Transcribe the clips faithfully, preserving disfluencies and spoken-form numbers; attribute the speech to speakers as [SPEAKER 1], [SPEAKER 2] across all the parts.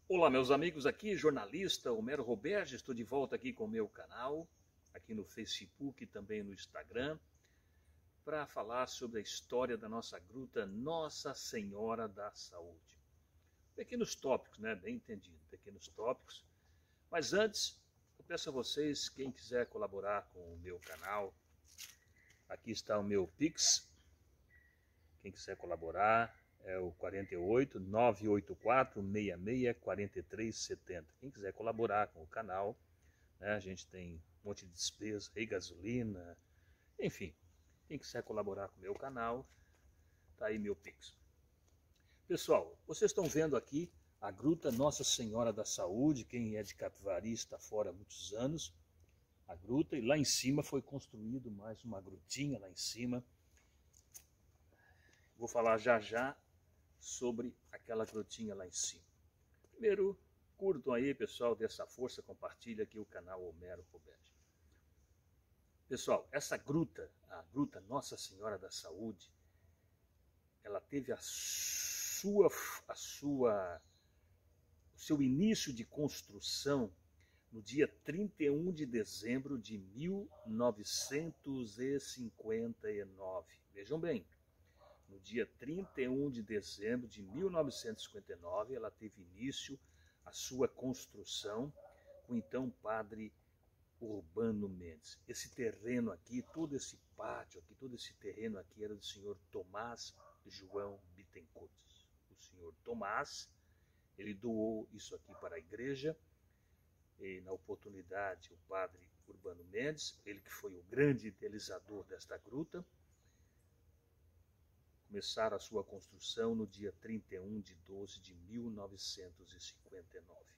[SPEAKER 1] Olá, meus amigos, aqui jornalista Homero Roberge, estou de volta aqui com o meu canal, aqui no Facebook e também no Instagram, para falar sobre a história da nossa gruta Nossa Senhora da Saúde. Pequenos tópicos, né? Bem entendido, pequenos tópicos. Mas antes, eu peço a vocês, quem quiser colaborar com o meu canal, aqui está o meu Pix. Quem quiser colaborar é o quarenta e oito, nove oito quatro, seis seis, quatro três sete zero. Quem quiser colaborar com o canal, né, a gente tem um monte de despesa aí, gasolina, enfim. Quem quiser colaborar com o meu canal, tá aí meu Pix. Pessoal, vocês estão vendo aqui a gruta Nossa Senhora da Saúde. Quem é de Capivari está fora há muitos anos. A gruta, e lá em cima foi construído mais uma grutinha lá em cima. Vou falar já já sobre aquela grutinha lá em cima. Primeiro, curtam aí, pessoal, dessa força, compartilha aqui o canal Homero Roberge. Pessoal, essa gruta, a gruta Nossa Senhora da Saúde, ela teve a sua, a sua, o seu início de construção no dia trinta e um de dezembro de mil novecentos e cinquenta e nove. Vejam bem, no dia trinta e um de dezembro de mil novecentos e cinquenta e nove, ela teve início a sua construção com o então padre Urbano Mendes. Esse terreno aqui, todo esse pátio aqui, todo esse terreno aqui era do senhor Tomás João Bittencourt. O senhor Tomás, ele doou isso aqui para a igreja, e na oportunidade o padre Urbano Mendes, ele que foi o grande idealizador desta gruta, começaram a sua construção no dia trinta e um de doze de mil novecentos e cinquenta e nove.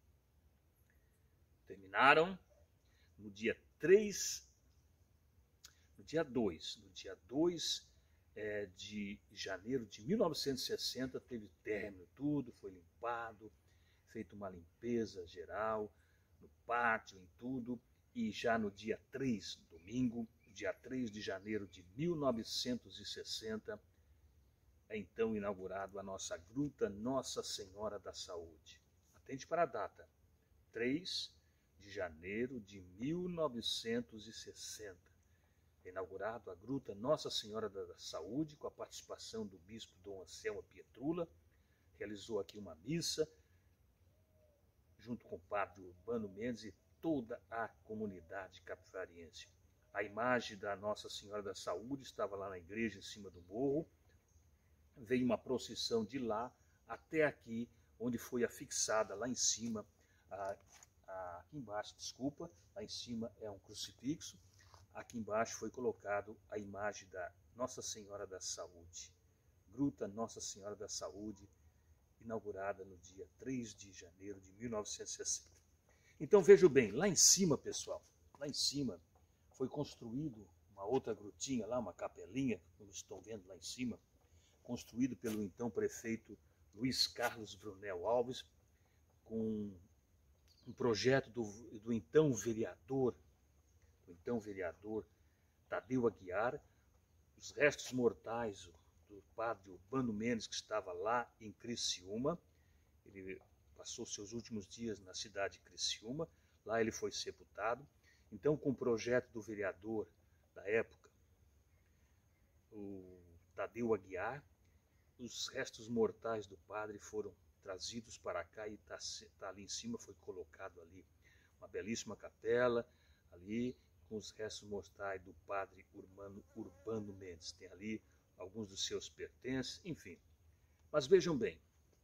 [SPEAKER 1] Terminaram no dia três, no dia dois, no dia dois é, de janeiro de mil novecentos e sessenta, teve término tudo, foi limpado, feito uma limpeza geral no pátio, em tudo, e já no dia três, domingo, dia três de janeiro de mil novecentos e sessenta, é então inaugurado a nossa gruta Nossa Senhora da Saúde. Atente para a data, três de janeiro de mil novecentos e sessenta. É inaugurado a gruta Nossa Senhora da Saúde, com a participação do bispo Dom Anselmo Pietrula. Realizou aqui uma missa, junto com o padre Urbano Mendes e toda a comunidade capivariense. A imagem da Nossa Senhora da Saúde estava lá na igreja, em cima do morro. Veio uma procissão de lá até aqui, onde foi afixada lá em cima, a, a, aqui embaixo, desculpa, lá em cima é um crucifixo, aqui embaixo foi colocado a imagem da Nossa Senhora da Saúde, gruta Nossa Senhora da Saúde, inaugurada no dia três de janeiro de mil novecentos e sessenta. Então vejam bem, lá em cima, pessoal, lá em cima foi construído uma outra grutinha lá, uma capelinha, como estão vendo lá em cima, construído pelo então prefeito Luiz Carlos Brunel Alves, com um projeto do, do então vereador, do então vereador Tadeu Aguiar. Os restos mortais do padre Urbano Mendes, que estava lá em Criciúma, ele passou seus últimos dias na cidade de Criciúma, lá ele foi sepultado. Então, com o projeto do vereador da época, o Tadeu Aguiar, os restos mortais do padre foram trazidos para cá e está tá ali em cima, foi colocado ali uma belíssima capela, ali com os restos mortais do padre Urbano, Urbano Mendes. Tem ali alguns dos seus pertences, enfim. Mas vejam bem,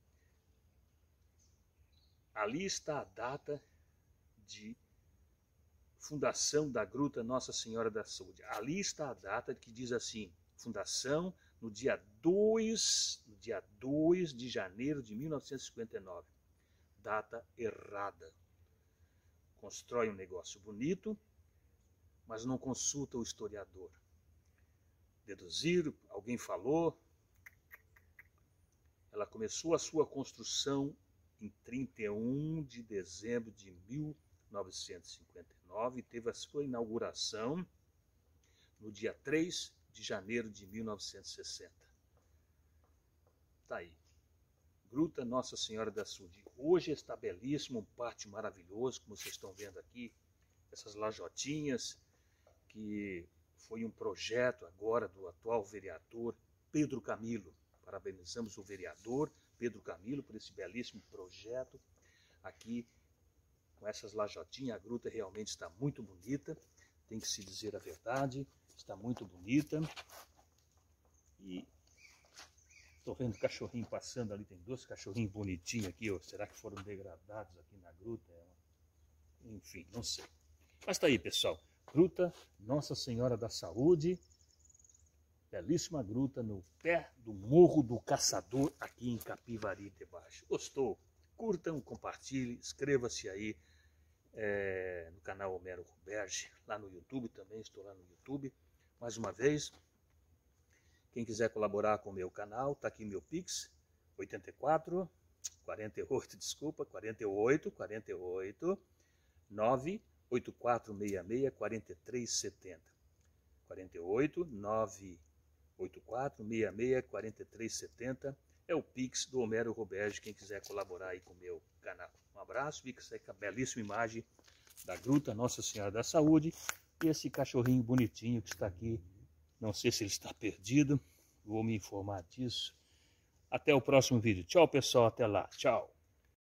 [SPEAKER 1] ali está a data de fundação da gruta Nossa Senhora da Saúde. Ali está a data que diz assim, fundação no dia dois, no dia dois de janeiro de mil novecentos e cinquenta e nove. Data errada. Constrói um negócio bonito, mas não consulta o historiador. Deduziram, alguém falou. Ela começou a sua construção em trinta e um de dezembro de mil novecentos e cinquenta e nove e teve a sua inauguração no dia três de janeiro de mil novecentos e sessenta. Está aí. Gruta Nossa Senhora da Saúde. Hoje está belíssimo, um pátio maravilhoso, como vocês estão vendo aqui, essas lajotinhas, que foi um projeto agora do atual vereador Pedro Camilo. Parabenizamos o vereador Pedro Camilo por esse belíssimo projeto aqui com essas lajotinhas. A gruta realmente está muito bonita, tem que se dizer a verdade, está muito bonita. E estou vendo cachorrinho passando ali, tem dois cachorrinhos bonitinhos aqui, ó. Será que foram degradados aqui na gruta? Enfim, não sei. Mas tá aí, pessoal, Gruta Nossa Senhora da Saúde, belíssima gruta no pé do Morro do Caçador, aqui em Capivari de Baixo. Gostou? Curtam, compartilhem, inscreva-se aí é, no canal Homero Roberge, lá no YouTube também, estou lá no YouTube. Mais uma vez, quem quiser colaborar com o meu canal, tá aqui meu Pix, oitenta e quatro, quarenta e oito, desculpa, quarenta e oito, quarenta e oito, nove oito quatro seis seis, quatro três sete zero. quarenta e oito, nove oito quatro seis seis, quatro três sete zero é o Pix do Homero Roberge, quem quiser colaborar aí com o meu canal. Um abraço, fica com a belíssima imagem da Gruta Nossa Senhora da Saúde e esse cachorrinho bonitinho que está aqui. Não sei se ele está perdido, vou me informar disso. Até o próximo vídeo. Tchau, pessoal, até lá. Tchau.